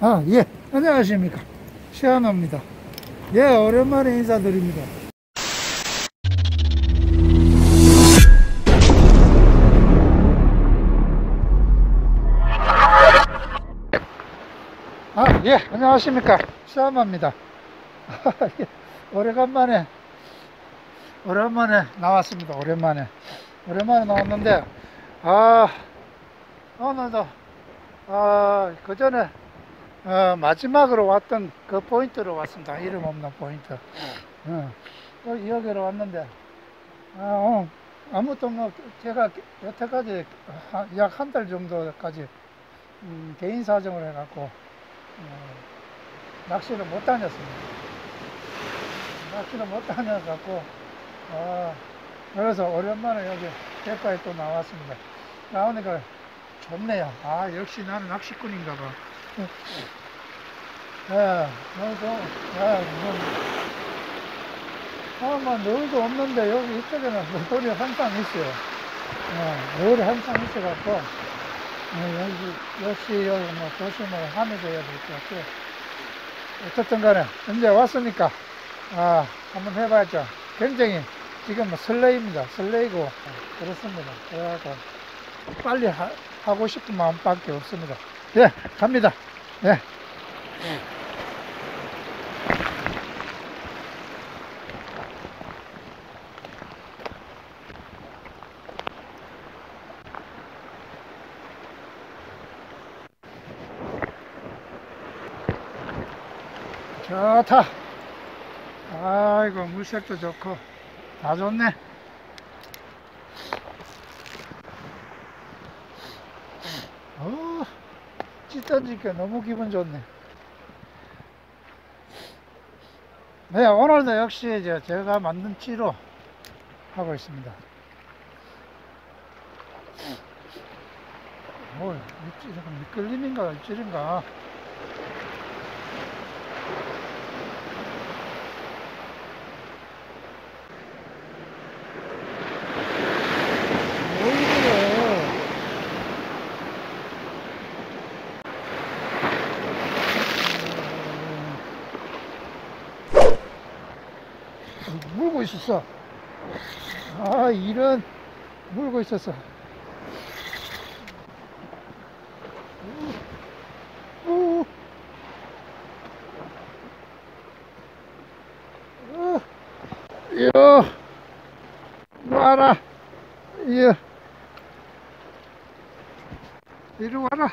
예, 안녕하십니까. 시아노입니다. 예, 오랜만에 인사드립니다. 예, 안녕하십니까. 시아노입니다. 예, 오래간만에 나왔습니다. 오랜만에 나왔는데, 오늘도, 그 전에, 마지막으로 왔던 그 포인트로 왔습니다. 이름 없는 포인트. 또 여기로 왔는데, 오늘 아무것도 뭐, 제가 여태까지 약 한 달 정도까지, 개인 사정을 해갖고, 낚시를 못 다녔습니다. 낚시를 못 다녀갖고, 그래서 오랜만에 여기 대파에 또 나왔습니다. 나오니까 좋네요. 역시 나는 낚시꾼인가 봐. 너무 좋아. 뭐, 너울도 없는데 여기 이쪽에는 너울이 항상 있어요. 너울이 항상 있어갖고, 역시 여기 뭐 조심을 하면서 해야 될 것 같아요. 어쨌든 간에, 이제 왔으니까, 한번 해봐야죠. 굉장히 지금 뭐 설레입니다. 설레이고, 그렇습니다. 그래갖고, 빨리 하고 싶은 마음밖에 없습니다. 예, 갑니다. 예. 좋다. 아이고, 물색도 좋고, 다 좋네. 찌던지니까 너무 기분 좋네. 네, 오늘도 역시 이제 제가 만든 찌로 하고 있습니다. 미끌림인가 찌인가. 물고 있었어. 이런 물고 있었어. 이거 와라. 이리 와라.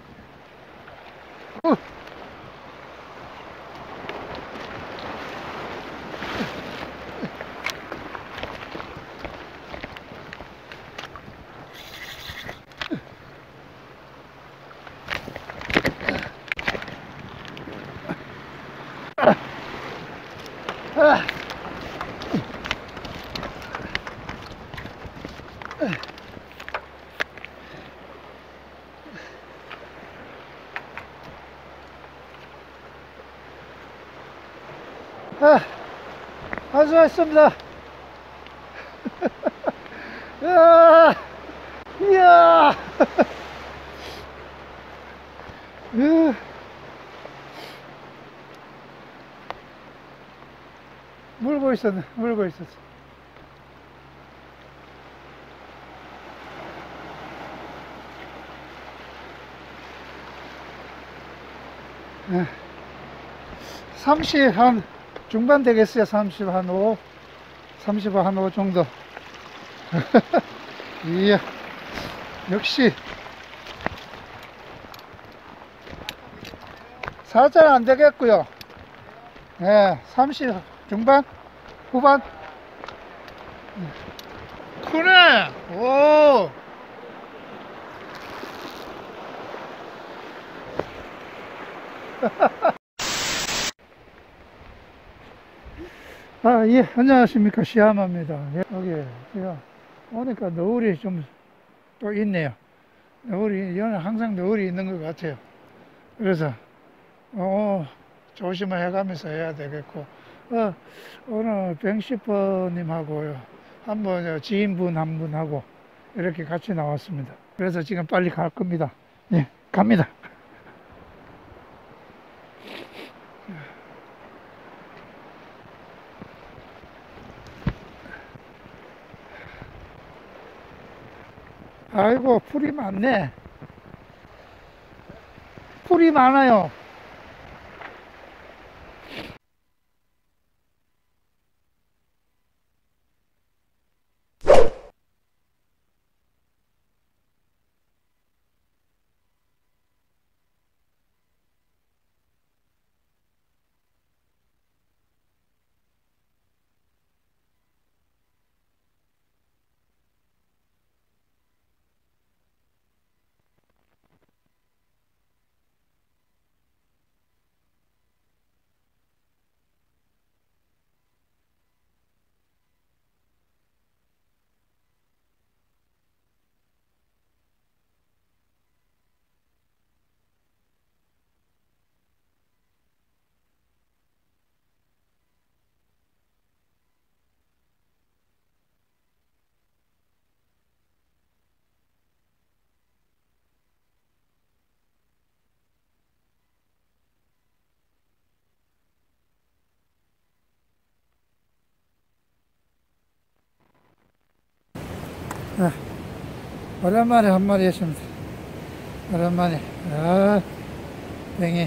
수고하셨습니다. 이야. 물고 있었네. 물고 있었어. 네. 30 한 중반 되겠어요. 30 한 5, 30 한 5 정도. 이야, 역시 살짝 안 되겠고요. 네, 30 중반, 후반. 크네. 오. 예, 안녕하십니까. 시아노입니다. 예, 여기, 제가 오니까 너울이 좀 또 있네요. 너울이, 여는 항상 너울이 있는 것 같아요. 그래서, 조심을 해가면서 해야 되겠고, 오늘 병시퍼님하고요. 한번 지인분 한 분하고 이렇게 같이 나왔습니다. 그래서 지금 빨리 갈 겁니다. 예, 갑니다. 아이고, 풀이 많네. 풀이 많아요. 아, 오랜만에 한 마리 했습니다. 오랜만에. 아, 뱅이.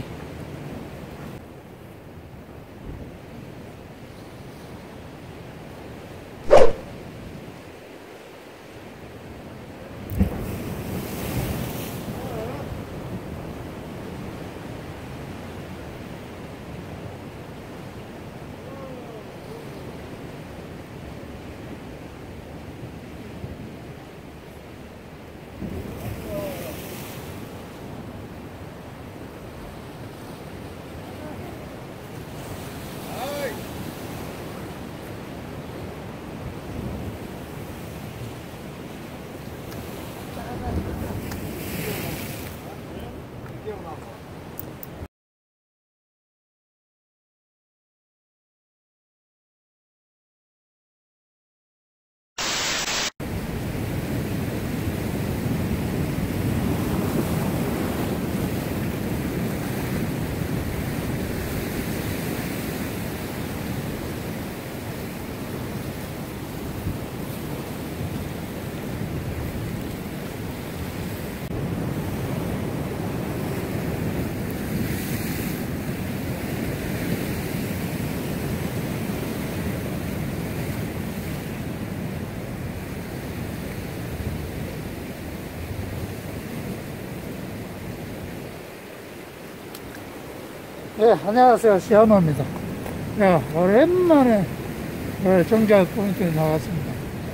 네, 안녕하세요. 시아노입니다. 야, 오랜만에 정자 포인트에 나왔습니다.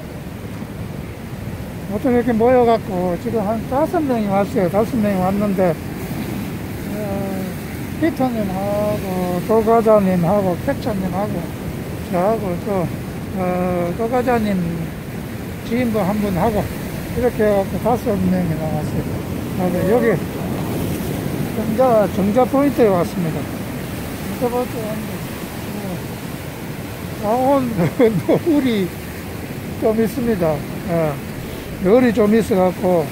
어떻게 이렇게 모여갖고 지금 한 5명이 왔어요. 5명이 왔는데 피터님하고 도과자님하고 캡처님하고 저하고 또 도과자님 지인분 한 분하고 이렇게 해갖고 5명이 나왔어요. 여기 정자 포인트에 왔습니다. 정자 포인트에 왔는데 노을이 좀 있습니다. 노을이 좀 있어갖고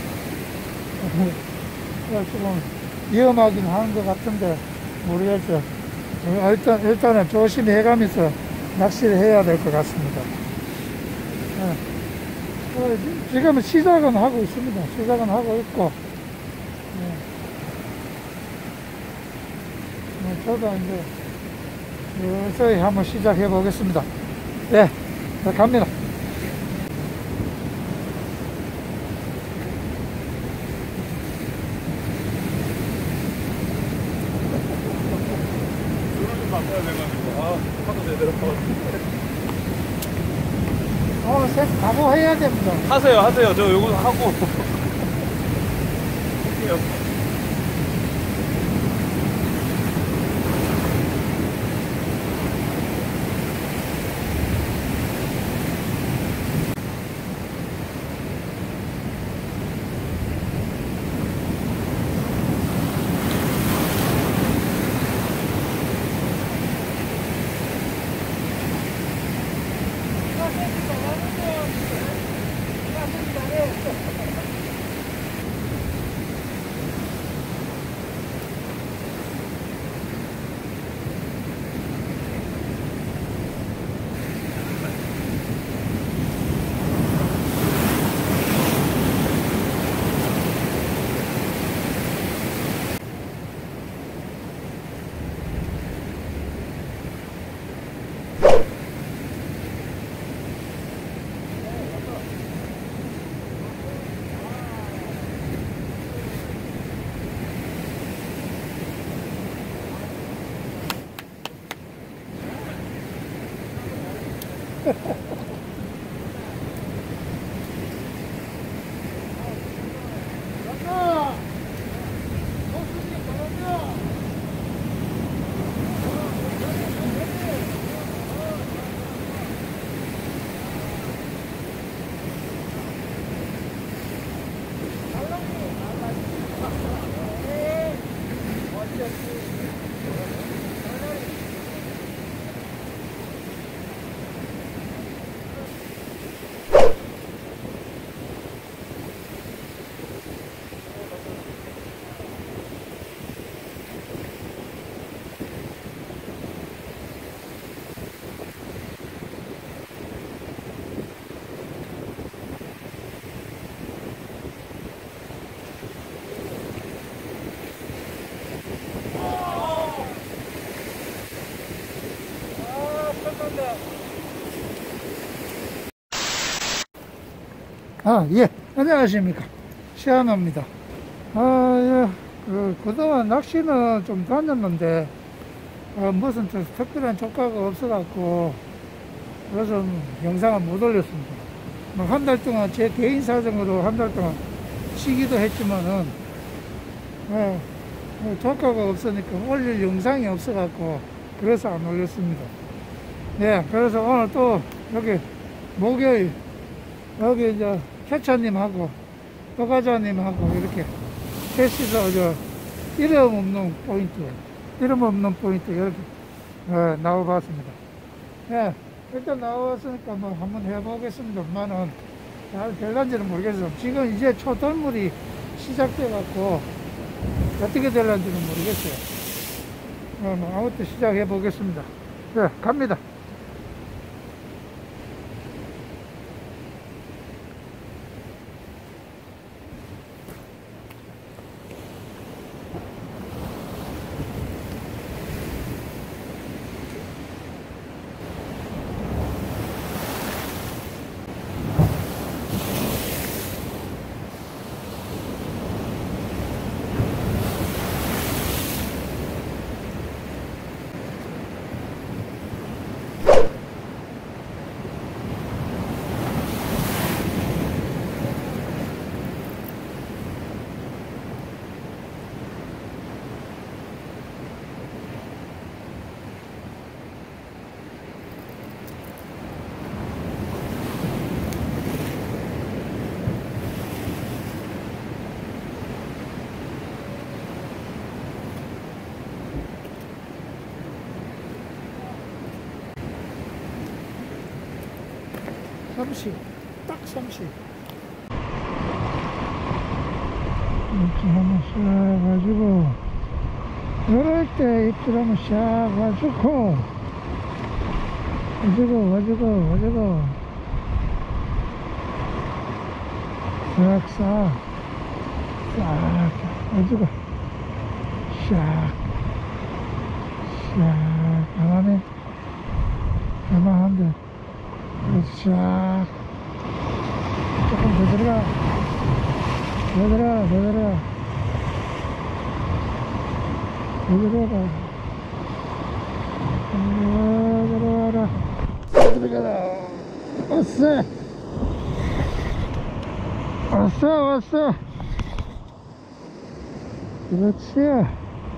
조금 위험하긴 하는 것 같은데 모르겠어요. 일단은 조심히 해가면서 낚시를 해야 될 것 같습니다. 지금은 시작은 하고 있습니다. 시작은 하고 있고 저도 이제 서서히 한번 시작해 보겠습니다. 네, 갑니다. 각오해야 됩니다. 하세요. 저 요거 하고. 아, 예. 안녕하십니까. 시아노입니다. 아, 예. 그동안 낚시는 좀 다녔는데, 무슨 특별한 조과가 없어갖고, 그래서 영상을 못 올렸습니다. 한 달 동안 제 개인 사정으로 한 달 동안 쉬기도 했지만은, 조과가 없으니까 올릴 영상이 없어갖고, 그래서 안 올렸습니다. 예, 그래서 오늘 또 여기 목요일, 여기 이제 캐쳐님하고 또가자님하고 이렇게 셋이서 이름 없는 포인트 이렇게 나와봤습니다. 예, 일단 나와봤으니까 뭐 한번 해보겠습니다만은 잘 될란지는 모르겠어요. 지금 이제 초덜물이 시작돼 갖고 어떻게 될란지는 모르겠어요. 뭐 아무튼 시작해 보겠습니다. 예, 갑니다. 딱 30. 이렇게 한번 싹 가지고, 이럴 때 입질 한번 싹 가지고, 가지고, 싹 가지고, 가만히, 가만한데, 싹 조금 더 들어가 들어가라. 왔어. 그렇지.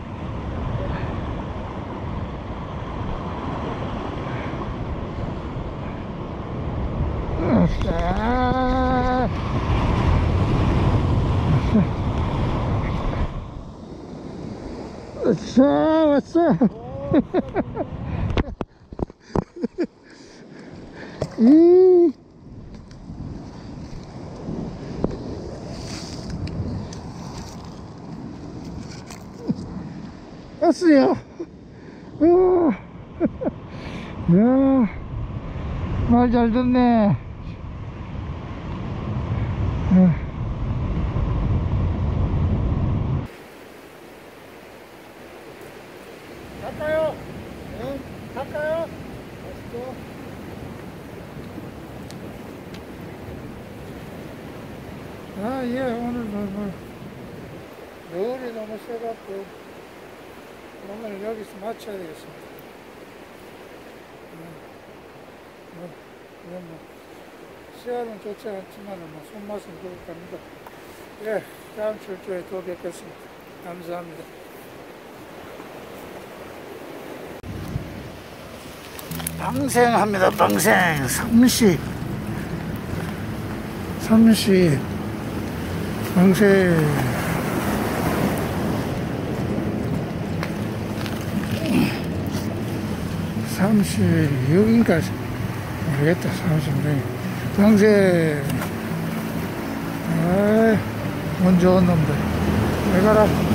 왔어. 왔어요. 야, 말 잘 듣네. 갈까요? 응? 갈까요? 맛있죠? 아, 예, 오늘 열이 너무 세갖고 오늘 여기서 마쳐야 되겠습니다. 이건 뭐, 시야는 좋지 않지만, 뭐, 손맛은 부족합니다. 예, 다음 출조에 또 뵙겠습니다. 감사합니다. 방생합니다, 방생. 30. 방생. 36인까지 모르겠다. 36. 방생. 아이, 운 좋은 놈들. 왜 가라.